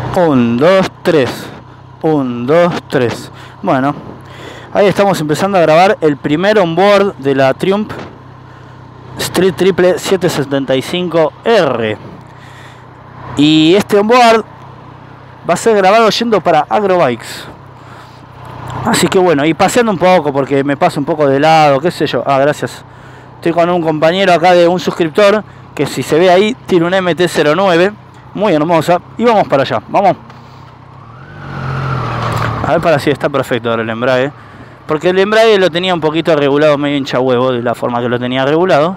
1, 2, 3. 1, 2, 3. Bueno, ahí estamos empezando a grabar el primer onboard de la Triumph Street Triple 775R. Y este onboard va a ser grabado yendo para Agrobikes. Así que bueno, y paseando un poco porque me paso un poco de lado, qué sé yo. Ah, gracias. Estoy con un compañero acá de un suscriptor que, si se ve ahí, tiene un MT-09 muy hermosa. Y vamos para allá, vamos. A ver, para si está perfecto ahora el embrague, porque el embrague lo tenía un poquito regulado, medio hincha huevo de la forma que lo tenía regulado.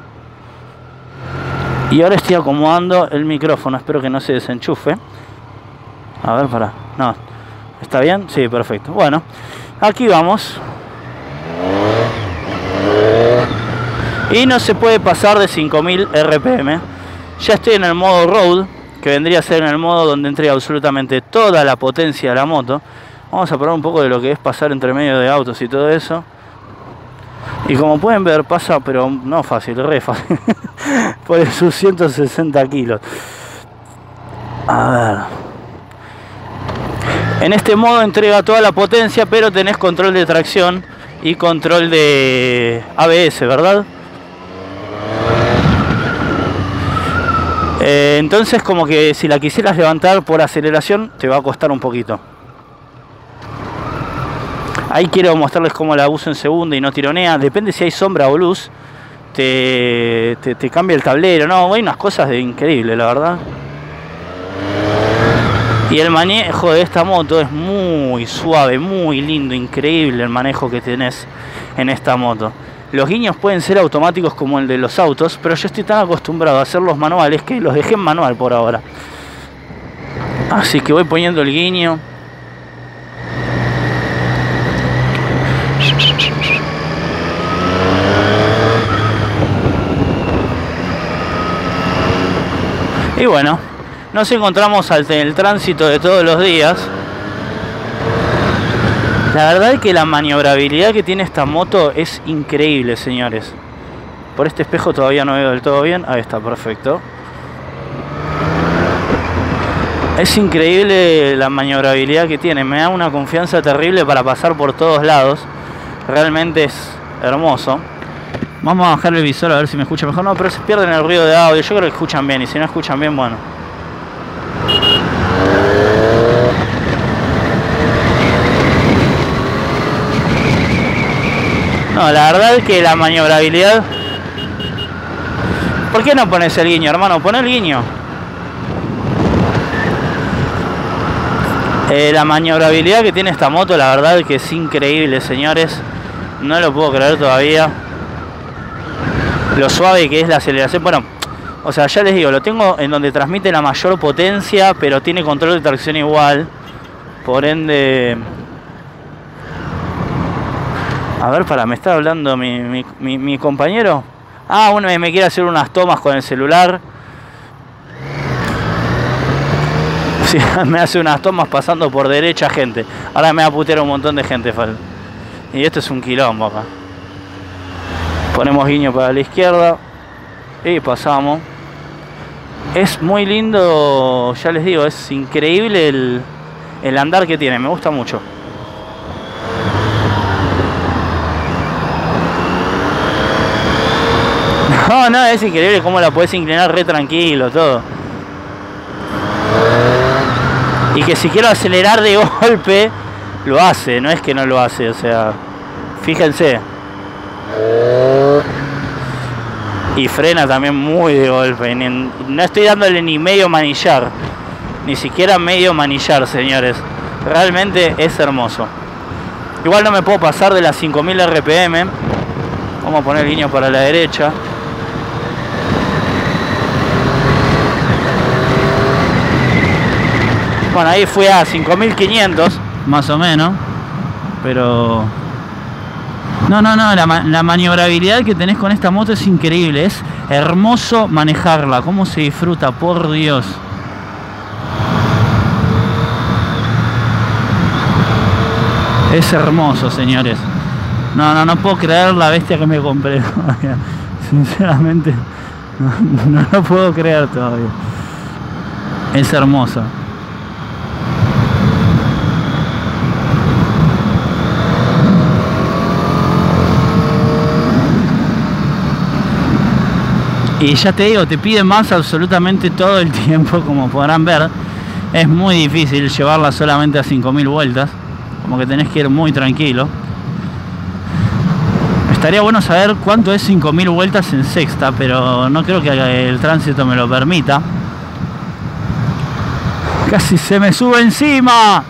Y ahora estoy acomodando el micrófono, espero que no se desenchufe. A ver, para. No, ¿está bien? Sí, perfecto. Bueno, aquí vamos. Y no se puede pasar de 5000 RPM. Ya estoy en el modo road, que vendría a ser en el modo donde entrega absolutamente toda la potencia de la moto. Vamos a probar un poco de lo que es pasar entre medio de autos y todo eso. Y como pueden ver, pasa, pero no fácil, re fácil. Por sus 160 kilos. A ver. En este modo entrega toda la potencia, pero tenés control de tracción y control de ABS, ¿verdad? Entonces, como que si la quisieras levantar por aceleración, te va a costar un poquito. Ahí quiero mostrarles cómo la uso en segunda y no tironea. Depende si hay sombra o luz. Te cambia el tablero. No, hay unas cosas de increíble, la verdad. Y el manejo de esta moto es muy suave, muy lindo, increíble el manejo que tenés en esta moto. Los guiños pueden ser automáticos como el de los autos, pero yo estoy tan acostumbrado a hacerlos manuales que los dejé en manual por ahora. Así que voy poniendo el guiño. Y bueno, nos encontramos en el tránsito de todos los días. La verdad es que la maniobrabilidad que tiene esta moto es increíble, señores. Por este espejo todavía no veo del todo bien. Ahí está, perfecto. Es increíble la maniobrabilidad que tiene. Me da una confianza terrible para pasar por todos lados. Realmente es hermoso. Vamos a bajar el visor a ver si me escucha mejor. No, pero se pierden el ruido de audio. Yo creo que escuchan bien. Y si no escuchan bien, bueno. No, la verdad es que la maniobrabilidad... ¿Por qué no pones el guiño, hermano? Pon el guiño. La maniobrabilidad que tiene esta moto, la verdad es que es increíble, señores. No lo puedo creer todavía. Lo suave que es la aceleración. Bueno, o sea, ya les digo, lo tengo en donde transmite la mayor potencia, pero tiene control de tracción igual. Por ende... A ver, me está hablando mi compañero. Ah, bueno, me quiere hacer unas tomas con el celular. Sí, me hace unas tomas pasando por derecha, gente. Ahora me va a putear un montón de gente. Y esto es un quilombo acá. Ponemos guiño para la izquierda y pasamos. Es muy lindo, ya les digo, es increíble el andar que tiene, me gusta mucho. No, es increíble cómo la puedes inclinar re tranquilo, todo. Y que si quiero acelerar de golpe, lo hace, no es que no lo hace, o sea, fíjense. Y frena también muy de golpe. No estoy dándole ni medio manillar. Ni siquiera medio manillar, señores. Realmente es hermoso. Igual no me puedo pasar de las 5000 RPM. Vamos a poner el guiño para la derecha. Bueno, ahí fui a 5500 más o menos. Pero... No, la maniobrabilidad que tenés con esta moto es increíble. Es hermoso manejarla. Cómo se disfruta, por Dios. Es hermoso, señores. No puedo creer la bestia que me compré. Sinceramente, no lo puedo creer todavía. Es hermosa. Y ya te digo, te pide más absolutamente todo el tiempo, como podrán ver. Es muy difícil llevarla solamente a 5000 vueltas. Como que tenés que ir muy tranquilo. Estaría bueno saber cuánto es 5000 vueltas en sexta, pero no creo que el tránsito me lo permita. Casi se me sube encima.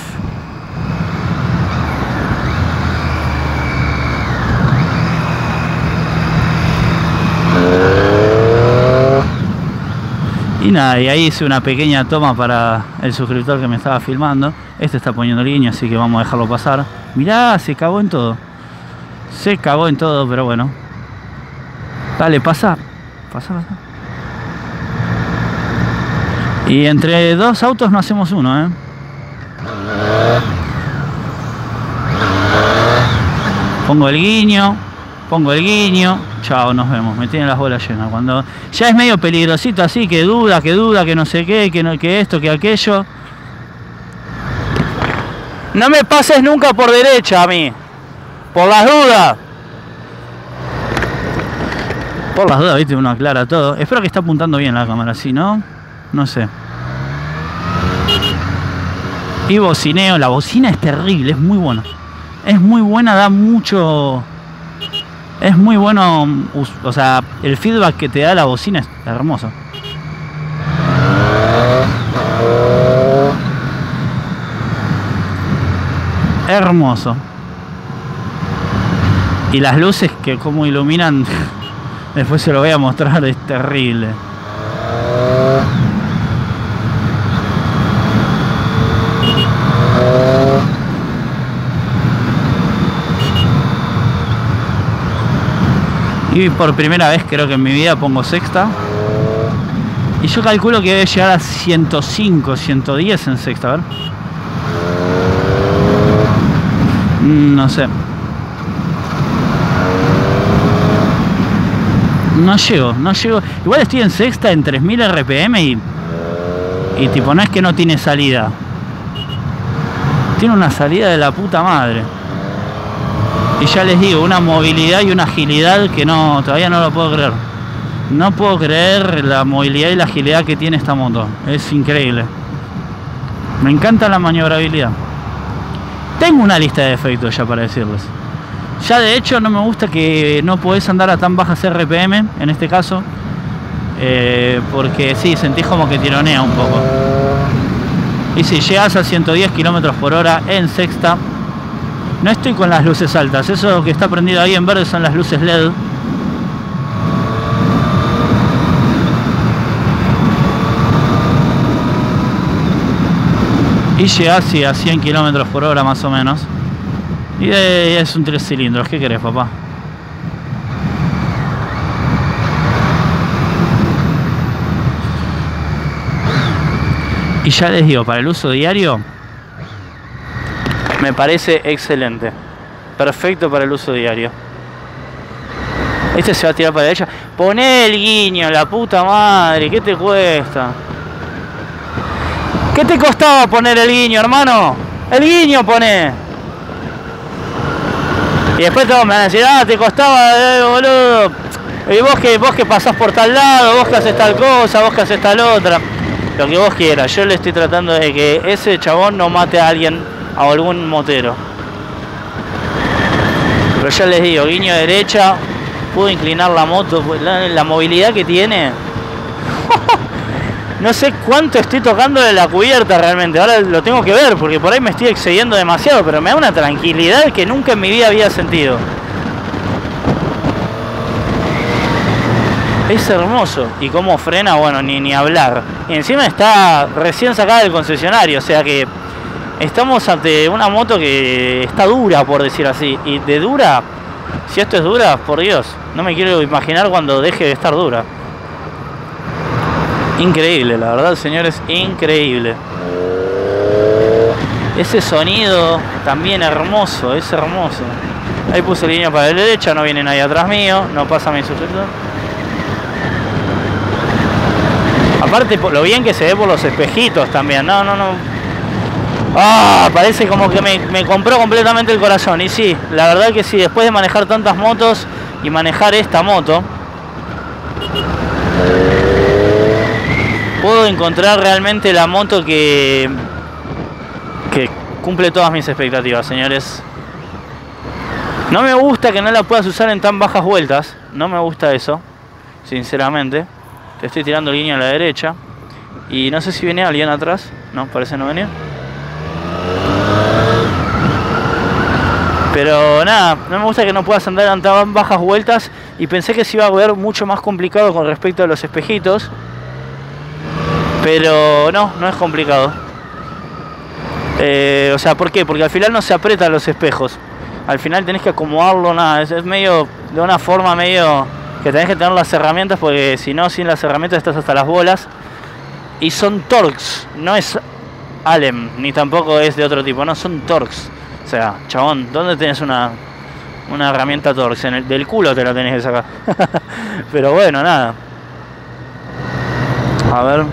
Y nada, y ahí hice una pequeña toma para el suscriptor que me estaba filmando. Este está poniendo el guiño, así que vamos a dejarlo pasar. Mirá, se cagó en todo. Se cagó en todo, pero bueno. Dale, pasa. Pasa. Y entre dos autos no hacemos uno, ¿eh? Pongo el guiño. Chao, nos vemos. Me tienen las bolas llenas. Cuando ya es medio peligrosito así, que duda, que no sé qué, que esto, que aquello. No me pases nunca por derecha a mí. Por las dudas. Por las dudas, viste, uno aclara todo. Espero que esté apuntando bien la cámara, si no, no sé. Y bocineo. La bocina es terrible, es muy buena. Es muy buena, da mucho... Es muy bueno, o sea, el feedback que te da la bocina es hermoso. Hermoso. Y las luces que como iluminan, después se lo voy a mostrar, es terrible. Y por primera vez creo que en mi vida pongo sexta. Y yo calculo que debe llegar a 105, 110 en sexta, a ver. No sé. No llego. Igual estoy en sexta en 3000 RPM y tipo no es que no tiene salida. Tiene una salida de la puta madre. Y ya les digo, una movilidad y una agilidad que no, todavía no lo puedo creer. No puedo creer la movilidad y la agilidad que tiene esta moto. Es increíble. Me encanta la maniobrabilidad. Tengo una lista de defectos ya para decirles. Ya de hecho no me gusta que no podés andar a tan bajas RPM, en este caso. Porque sí, sentís como que tironea un poco. Y si llegas a 110 km por hora en sexta... No estoy con las luces altas, eso que está prendido ahí en verde son las luces LED. Y llega así a 100 km por hora más o menos. Y es un 3 cilindros, ¿qué querés, papá? Y ya les digo, para el uso diario me parece excelente. Perfecto para el uso diario. Este se va a tirar para la derecha. Poné el guiño, la puta madre. ¿Qué te cuesta? ¿Qué te costaba poner el guiño, hermano? El guiño poné. Y después todos me van a decir, ah, te costaba, boludo. Y vos que pasás por tal lado, vos que haces tal cosa, vos que haces tal otra. Lo que vos quieras. Yo le estoy tratando de que ese chabón no mate a alguien, a algún motero. Pero ya les digo, guiño derecha, puedo inclinar la moto, la movilidad que tiene. No sé cuánto estoy tocando de la cubierta realmente, ahora lo tengo que ver porque por ahí me estoy excediendo demasiado, pero me da una tranquilidad que nunca en mi vida había sentido. Es hermoso. Y cómo frena, bueno, ni hablar. Y encima está recién sacada del concesionario, o sea que estamos ante una moto que está dura, por decir así. Y de dura, si esto es dura, por Dios, no me quiero imaginar cuando deje de estar dura. Increíble, la verdad, señores, increíble. Ese sonido también hermoso, es hermoso. Ahí puse el guiño para la derecha, no viene nadie atrás mío, no pasa mi suscriptor. Aparte, lo bien que se ve por los espejitos también, no. Ah, parece como que me compró completamente el corazón. Y sí, la verdad que sí, después de manejar tantas motos y manejar esta moto, Puedo encontrar realmente la moto que cumple todas mis expectativas, señores. No me gusta que no la puedas usar en tan bajas vueltas. No me gusta eso, sinceramente. Te estoy tirando línea a la derecha. Y no sé si viene alguien atrás. No, parece no venir. Pero nada, no me gusta que no puedas andar en tan bajas vueltas. Y pensé que se iba a ver mucho más complicado con respecto a los espejitos. Pero no, no es complicado. O sea, ¿por qué? Porque al final no se aprietan los espejos. Al final tenés que acomodarlo, nada. Es medio, de una forma medio que tenés que tener las herramientas. Porque si no, sin las herramientas estás hasta las bolas. Y son Torx, no es Allen, ni tampoco es de otro tipo, no, son Torx. O sea, chabón, ¿dónde tenés una herramienta Torx? Del culo te la tenés que sacar. Pero bueno, nada. A ver.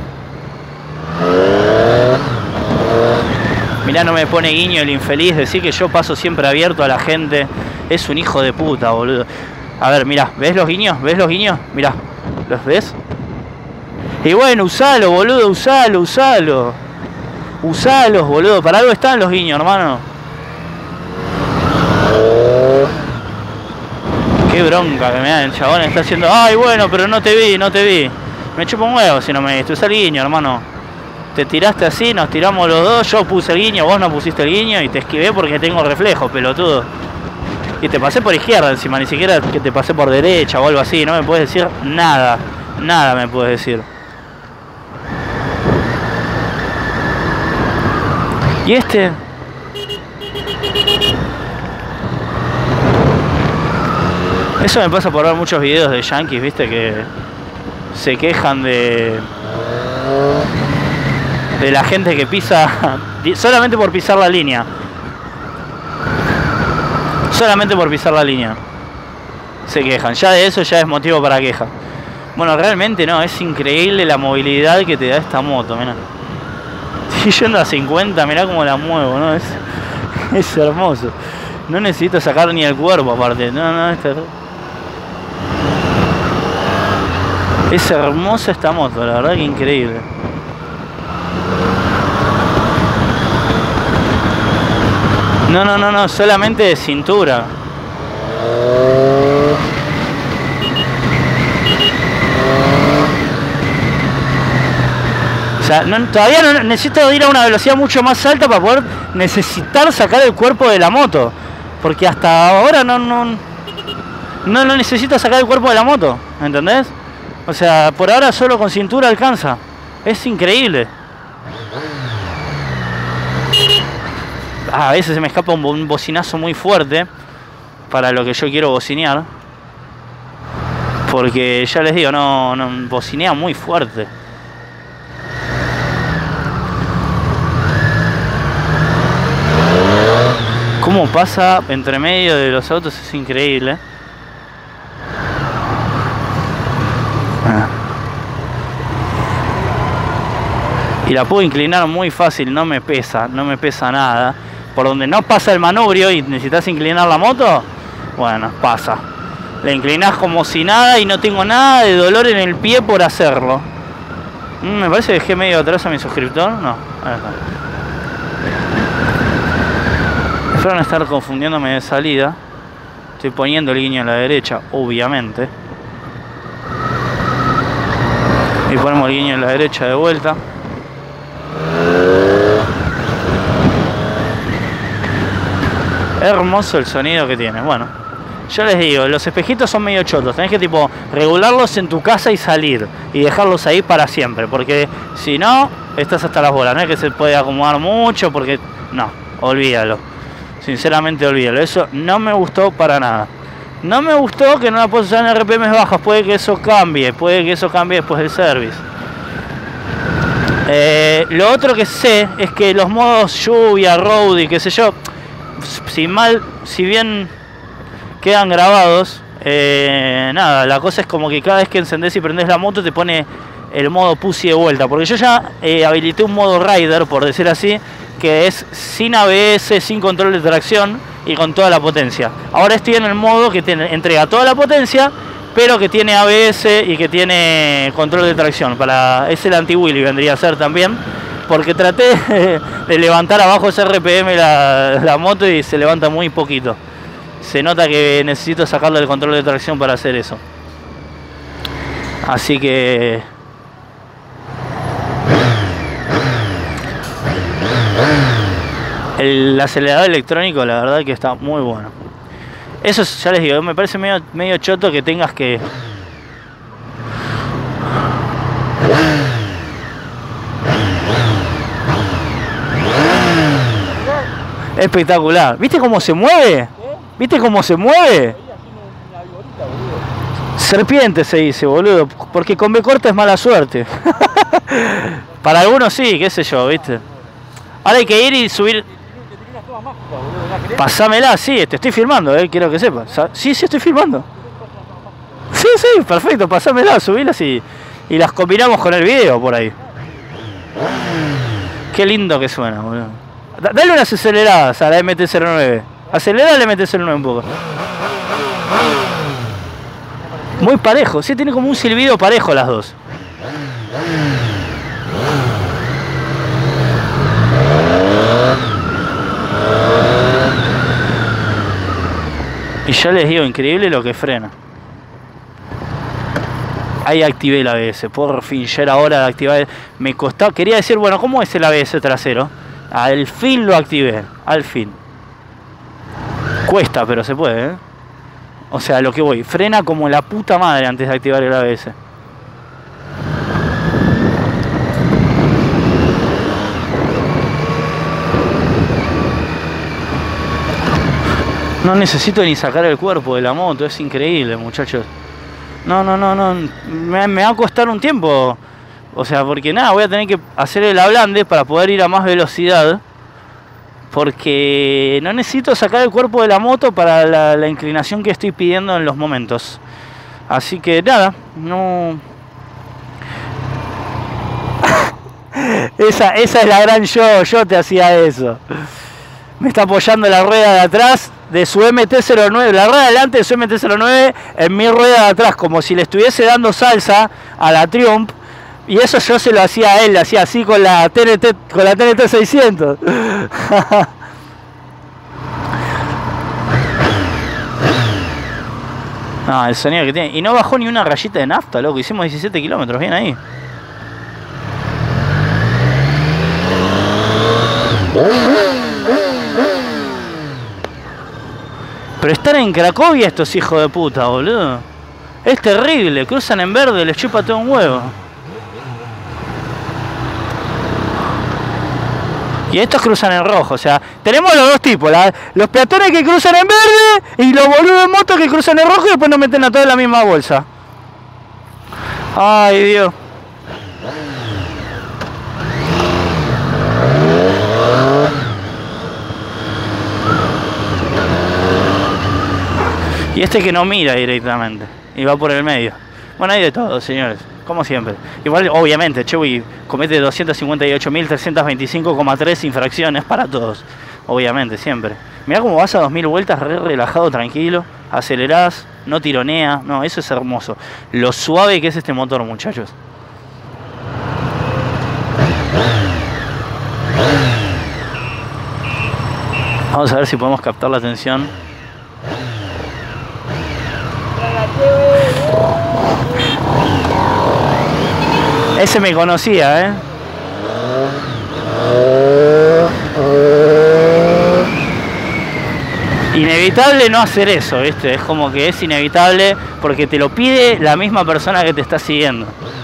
Mirá, no me pone guiño el infeliz, decir que yo paso siempre abierto a la gente. Es un hijo de puta, boludo. A ver, mirá, ¿ves los guiños? ¿Ves los guiños? Mirá, ¿los ves? Y bueno, usalo, boludo, usalo. Usalos, boludo, para algo están los guiños, hermano. Qué bronca que me da el chabón, está haciendo. Ay, bueno, pero no te vi. Me chupo un huevo si no me viste. Usa el guiño, hermano. Te tiraste así, nos tiramos los dos. Yo puse el guiño, vos no pusiste el guiño. Y te esquivé porque tengo reflejo, pelotudo. Y te pasé por izquierda encima, ni siquiera que te pasé por derecha o algo así. No me puedes decir nada. Nada me puedes decir. Y este... Eso me pasa por ver muchos videos de yankees, viste, que se quejan de la gente que pisa solamente por pisar la línea. Solamente por pisar la línea se quejan. Ya de eso ya es motivo para queja. Bueno, realmente no, es increíble la movilidad que te da esta moto, mirá. Estoy yendo a 50, mirá cómo la muevo, ¿no? Es hermoso. No necesito sacar ni el cuerpo aparte. No, es hermosa esta moto, la verdad que increíble. No, solamente de cintura. O sea, todavía no necesito ir a una velocidad mucho más alta para poder necesitar sacar el cuerpo de la moto. Porque hasta ahora no necesito sacar el cuerpo de la moto, ¿entendés? O sea, por ahora solo con cintura alcanza. Es increíble. A veces se me escapa un bocinazo muy fuerte para lo que yo quiero bocinear. Porque ya les digo, no bocinea muy fuerte. Cómo pasa entre medio de los autos es increíble. Y la puedo inclinar muy fácil, no me pesa nada. Por donde no pasa el manubrio y necesitas inclinar la moto, bueno, pasa. La inclinás como si nada y no tengo nada de dolor en el pie por hacerlo. Me parece que dejé medio atrás a mi suscriptor. No, ahí está. Espero no estar confundiéndome de salida. Estoy poniendo el guiño a la derecha, obviamente. Y ponemos el guiño a la derecha de vuelta. Hermoso el sonido que tiene. Bueno, yo les digo, los espejitos son medio chotos. Tenés que tipo regularlos en tu casa y salir. Y dejarlos ahí para siempre. Porque si no, estás hasta las bolas. No es que se puede acomodar mucho porque... No, olvídalo. Sinceramente olvídalo. Eso no me gustó para nada. No me gustó que no la puedo usar en RPMs bajas. Puede que eso cambie. Puede que eso cambie después del service. Lo otro que sé es que los modos lluvia, road y qué sé yo... Si bien quedan grabados, nada, la cosa es como que cada vez que encendés y prendés la moto te pone el modo pussy de vuelta. Porque yo ya habilité un modo rider, por decir así, que es sin ABS, sin control de tracción y con toda la potencia. Ahora estoy en el modo que te entrega toda la potencia, pero que tiene ABS y que tiene control de tracción. Es el anti-wheelie, vendría a ser también, porque traté de levantar abajo ese RPM la moto y se levanta muy poquito. Se nota que necesito sacarle el control de tracción para hacer eso. Así que... el acelerador electrónico, la verdad que está muy bueno. Eso ya les digo, me parece medio choto que tengas que... Espectacular. ¿Viste cómo se mueve? ¿Viste cómo se mueve? Serpiente se dice, boludo, porque con B corta es mala suerte. Para algunos sí, qué sé yo, ¿viste? Ahora hay que ir y subir... Pasámela, sí, te estoy filmando, quiero que sepas. Sí, estoy filmando. Sí, perfecto, pasámela, subilas y las combinamos con el video por ahí. Qué lindo que suena, boludo. Dale unas aceleradas a la MT-09. Acelera la MT-09 un poco. Muy parejo, sí, tiene como un silbido parejo las dos. Y ya les digo, increíble lo que frena. Ahí activé el ABS, por fin, ya era hora de activar. Me costaba, quería decir, bueno, ¿cómo es el ABS trasero? Al fin lo activé, al fin. Cuesta, pero se puede, ¿eh? O sea, lo que voy, frena como la puta madre antes de activar el ABS. No necesito ni sacar el cuerpo de la moto, es increíble, muchachos. No, me va a costar un tiempo. O sea, porque nada, voy a tener que hacer el ablande para poder ir a más velocidad. Porque no necesito sacar el cuerpo de la moto para la inclinación que estoy pidiendo en los momentos. Así que nada, no... esa es la gran yo te hacía eso. Me está apoyando la rueda de atrás de su MT-09, la rueda de delante de su MT-09 en mi rueda de atrás, como si le estuviese dando salsa a la Triumph. Y eso yo se lo hacía a él, le hacía así con la TNT 600. No, el sonido que tiene. Y no bajó ni una rayita de nafta, loco. Hicimos 17 kilómetros, bien ahí. Pero están en Cracovia estos hijos de puta, boludo. Es terrible, cruzan en verde, les chupa todo un huevo. Y estos cruzan en rojo, o sea, tenemos los dos tipos, los peatones que cruzan en verde y los boludos de moto que cruzan en rojo y después nos meten a todos en la misma bolsa. Ay, Dios. Y este que no mira directamente y va por el medio. Bueno, hay de todo, señores, como siempre. Igual, obviamente, Chewy comete 258.325,3 infracciones para todos. Obviamente, siempre. Mirá cómo vas a 2000 vueltas, relajado, tranquilo, acelerás, no tironea. No, eso es hermoso. Lo suave que es este motor, muchachos. Vamos a ver si podemos captar la atención. Ese me conocía, ¿eh? Inevitable no hacer eso, ¿viste? Es como que es inevitable porque te lo pide la misma persona que te está siguiendo.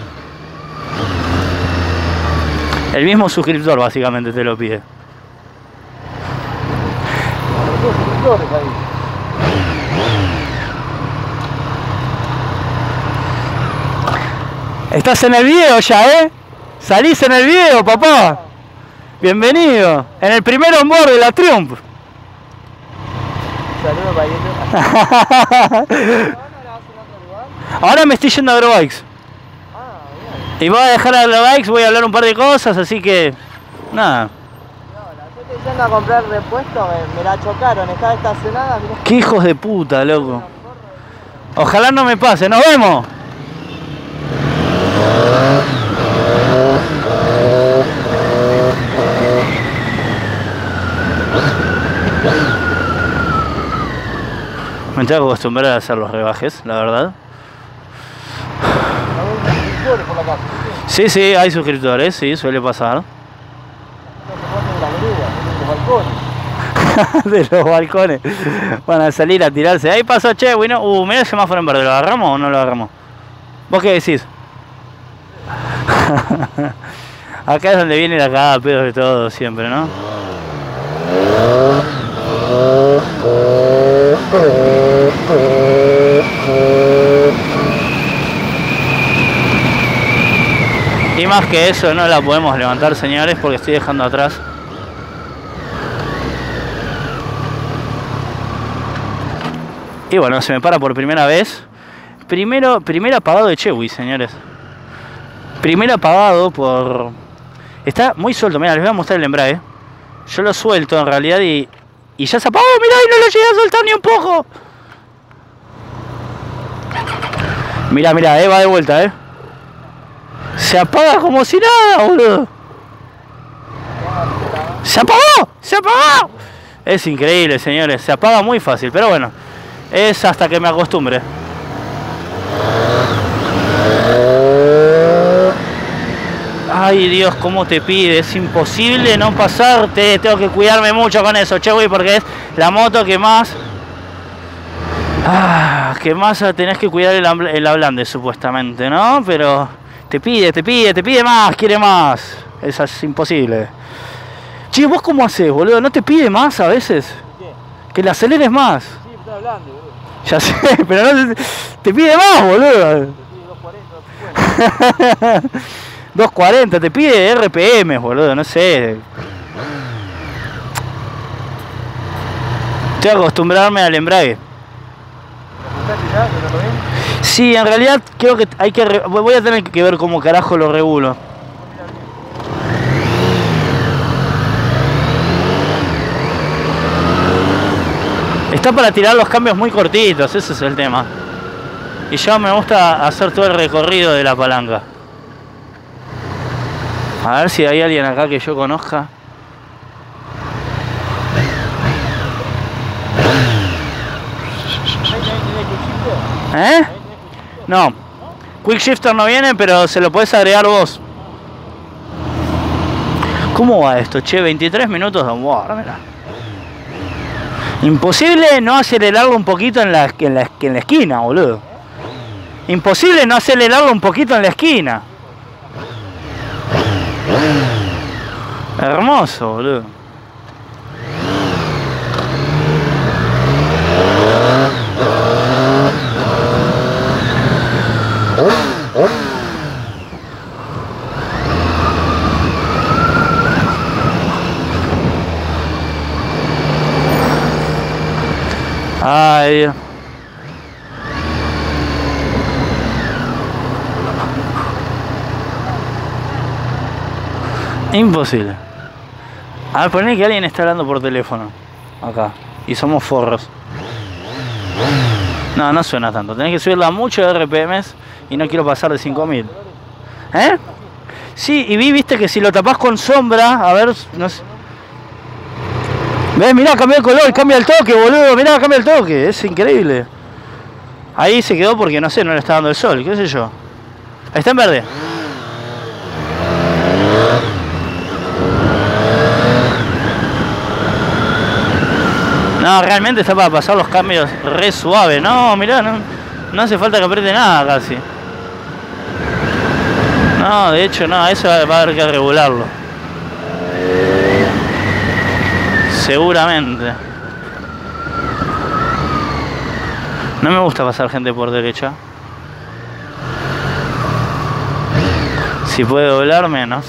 El mismo suscriptor básicamente te lo pide. Estás en el video ya, ¿eh? Salís en el video, papá. Bienvenido. En el primer onboard de la Triumph. Saludos para YouTube. Ahora me estoy yendo a Agrobikes. Y voy a dejar a Agrobikes, voy a hablar un par de cosas, así que... Nada. Yo estoy yendo a comprar repuestos, me la chocaron, estaba estacionada. Mirá. Qué hijos de puta, loco. Ojalá no me pase. ¡Nos vemos! Me tengo que acostumbrar a hacer los rebajes, la verdad. Sí, sí, hay suscriptores, sí, suele pasar. De los balcones. Van a salir a tirarse. Ahí pasó Che, bueno. Mira el semáforo en verde. ¿Lo agarramos o no lo agarramos? ¿Vos qué decís? Acá es donde viene la cagada, pedo de todo siempre, ¿no? Y más que eso no la podemos levantar, señores, porque estoy dejando atrás. Y bueno, se me para por primera vez. Primer apagado de Chewy, señores. Primer apagado por... Está muy suelto, mira, les voy a mostrar el embrague. Yo lo suelto en realidad y ya se apagó, mirá, y no lo llegué a soltar ni un poco. Mirá, mirá, va de vuelta, Se apaga como si nada, boludo. ¡Se apagó! ¡Se apagó! Es increíble, señores, se apaga muy fácil, pero bueno, es hasta que me acostumbre. Ay, Dios, cómo te pide, es imposible no pasarte, tengo que cuidarme mucho con eso, Chewy, porque es la moto que más... tenés que cuidar el hablante, supuestamente, ¿no? Pero te pide más, quiere más. Eso es imposible. Che, ¿vos cómo haces, boludo? ¿No te pide más a veces? ¿Qué? Que le aceleres más. Sí, está hablando, boludo. Ya sé, pero no te pide más, boludo. Te pide 240, 250. 240, te pide RPM, boludo, no sé. Tengo que acostumbrarme al embrague. Sí, en realidad creo que hay que... Voy a tener que ver cómo carajo lo regulo. Está para tirar los cambios muy cortitos, ese es el tema. Y ya me gusta hacer todo el recorrido de la palanca. A ver si hay alguien acá que yo conozca. ¿Eh? No. Quick Shifter no viene, pero se lo podés agregar vos. ¿Cómo va esto, che? 23 minutos de onboard, mirá. Imposible no acelerarlo un poquito en la esquina, boludo. Imposible no acelerarlo un poquito en la esquina. Hermoso, boludo. Ay, Dios. Imposible. A ver, poné que alguien está hablando por teléfono. Acá. Y somos forros. No, no suena tanto. Tenés que subirla mucho de RPMs y no quiero pasar de 5000. ¿Eh? Sí, y viste que si lo tapás con sombra, a ver, no sé. ¿Ves? Mirá, cambió el color, cambia el toque, boludo. Mirá, cambia el toque. Es increíble. Ahí se quedó porque, no sé, no le está dando el sol. ¿Qué sé yo? Está en verde. No, realmente está para pasar los cambios re suave. No, mirá, no hace falta que apriete nada casi. No, de hecho no, eso va a haber que regularlo. Seguramente. No me gusta pasar gente por derecha. Si puede doblar, menos.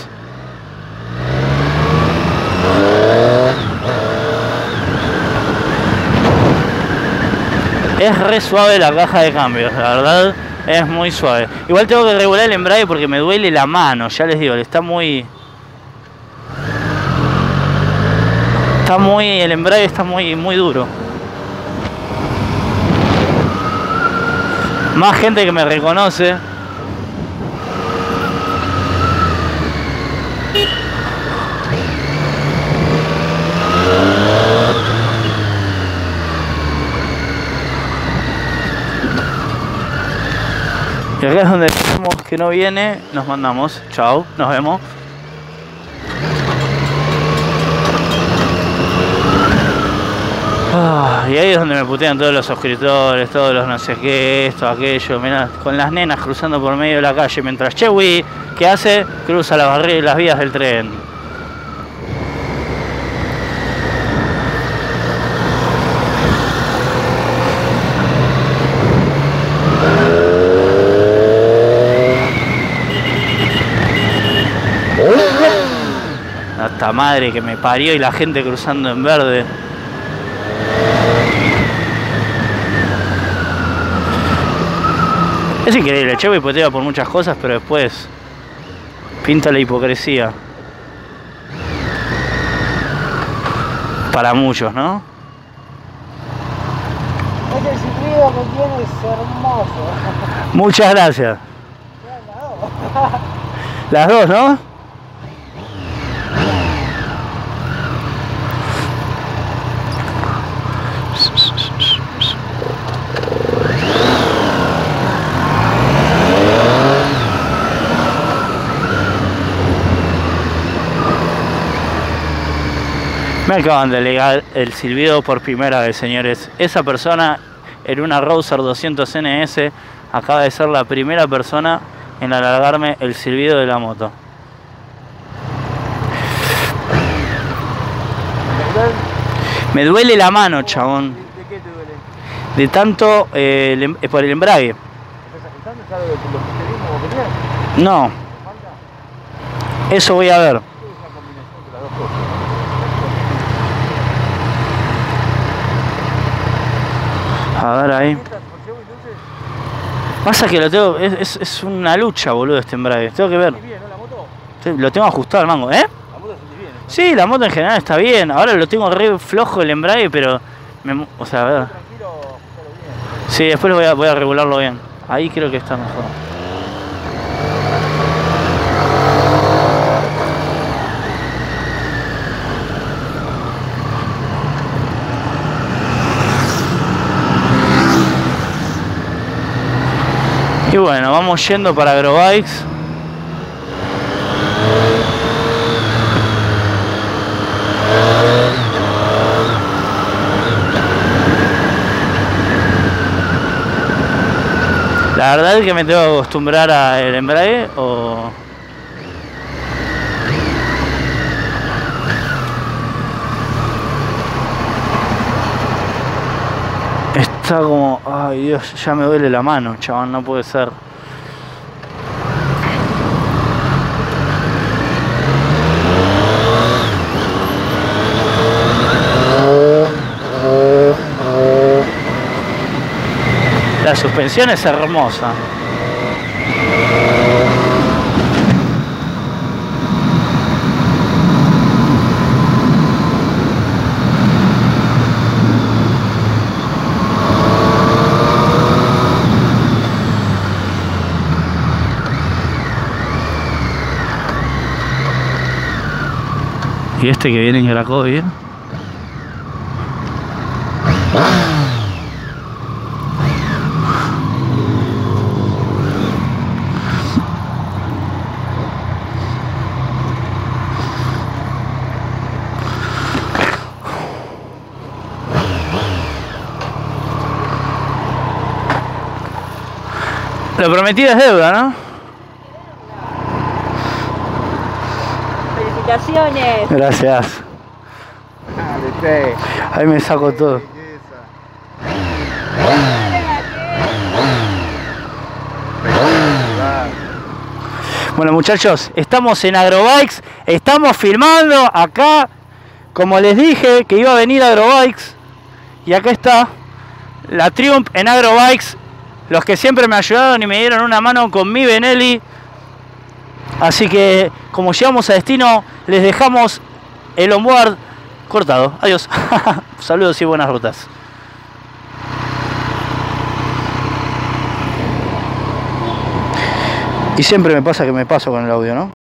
Es re suave la caja de cambios, la verdad es muy suave. Igual tengo que regular el embrague porque me duele la mano, ya les digo, está muy... el embrague está muy duro. Más gente que me reconoce. Y acá es donde vemos que no viene, nos mandamos. Chao, nos vemos. Y ahí es donde me putean todos los suscriptores, todos los no sé qué, esto, aquello. Mirá, con las nenas cruzando por medio de la calle. Mientras Chewy, ¿qué hace? Cruza las vías del tren. Hasta madre que me parió y la gente cruzando en verde. Es increíble, Chewy putea por muchas cosas, pero después pinta la hipocresía. Para muchos, ¿no? Ese silbido que tiene es hermoso. Muchas gracias. Las dos, ¿no? Me acaban de legar el silbido por primera vez, señores. Esa persona en una Rouser 200 NS acaba de ser la primera persona en alargarme el silbido de la moto. Me duele la mano, chabón. ¿De qué te duele? De tanto por el embrague. ¿Estás ajustando? ¿Sabes lo que pedimos o querías? No, ¿Falta? eso voy a ver. Es una combinación de las dos cosas. A ver ahí. ¿Por Chewy entonces? Pasa que lo tengo, es una lucha, boludo, este embrague. Tengo que ver. ¿Sentís bien, no, la moto? Lo tengo ajustado al mango, ¿eh? La moto sentís bien, ¿no? Sí, la moto en general está bien. Ahora lo tengo re flojo el embrague, pero... o sea, a ver. Tranquilo, ajustalo bien. Sí, después voy a regularlo bien. Ahí creo que está mejor. Y bueno, vamos yendo para Agrobikes. La verdad es que me tengo que acostumbrar al embrague o... Está como... Ay Dios, ya me duele la mano, chabón, no puede ser. La suspensión es hermosa. Y este que viene en Cracovia. Lo prometido es deuda, ¿no? Felicitaciones. Gracias. Dale, Ahí me saco todo. Bueno, muchachos, estamos en Agrobikes, estamos filmando acá, como les dije que iba a venir Agrobikes, y acá está la Triumph en Agrobikes, los que siempre me ayudaron y me dieron una mano con mi Benelli. Así que como llegamos a destino, les dejamos el onboard cortado. Adiós. Saludos y buenas rutas. Y siempre me pasa que me paso con el audio, ¿no?